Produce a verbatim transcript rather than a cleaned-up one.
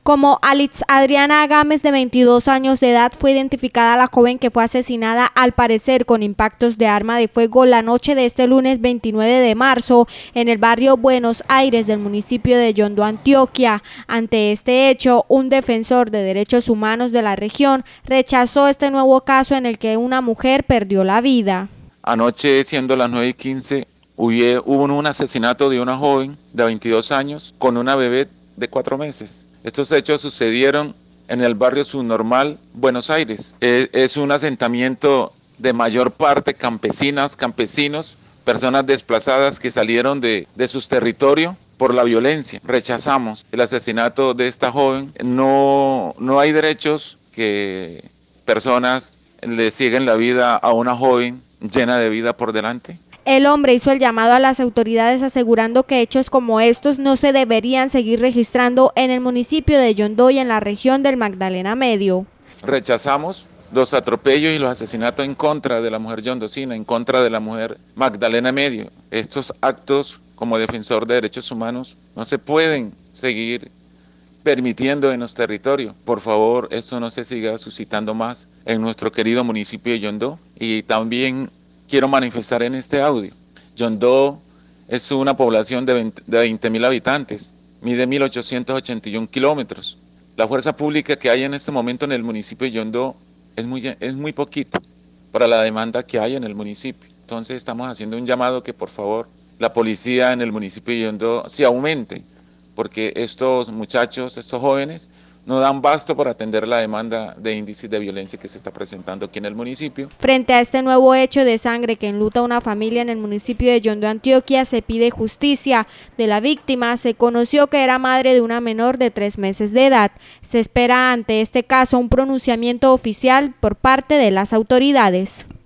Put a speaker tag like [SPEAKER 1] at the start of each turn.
[SPEAKER 1] Como Alitz Adriana Gámez, de veintidós años de edad, fue identificada la joven que fue asesinada al parecer con impactos de arma de fuego la noche de este lunes veintinueve de marzo en el barrio Buenos Aires del municipio de Yondó, Antioquia. Ante este hecho, un defensor de derechos humanos de la región rechazó este nuevo caso en el que una mujer perdió la vida.
[SPEAKER 2] Anoche, siendo las nueve y quince, hubo un asesinato de una joven de veintidós años con una bebé de cuatro meses. Estos hechos sucedieron en el barrio Subnormal, Buenos Aires. Es un asentamiento de mayor parte campesinas, campesinos, personas desplazadas que salieron de, de sus territorios por la violencia. Rechazamos el asesinato de esta joven. No, no hay derechos que personas le siguen la vida a una joven llena de vida por delante.
[SPEAKER 1] El hombre hizo el llamado a las autoridades asegurando que hechos como estos no se deberían seguir registrando en el municipio de Yondó y en la región del Magdalena Medio.
[SPEAKER 2] Rechazamos los atropellos y los asesinatos en contra de la mujer yondocina, en contra de la mujer Magdalena Medio. Estos actos, como defensor de derechos humanos, no se pueden seguir permitiendo en los territorios. Por favor, esto no se siga suscitando más en nuestro querido municipio de Yondó. Y también quiero manifestar en este audio, Yondó es una población de veinte mil habitantes, mide mil ochocientos ochenta y uno kilómetros. La fuerza pública que hay en este momento en el municipio de Yondó es muy, es muy poquito para la demanda que hay en el municipio. Entonces estamos haciendo un llamado que por favor la policía en el municipio de Yondó se aumente, porque estos muchachos, estos jóvenes, no dan basto para atender la demanda de índices de violencia que se está presentando aquí en el municipio.
[SPEAKER 1] Frente a este nuevo hecho de sangre que enluta a una familia en el municipio de Yondó, Antioquia, se pide justicia. De la víctima se conoció que era madre de una menor de tres meses de edad. Se espera ante este caso un pronunciamiento oficial por parte de las autoridades.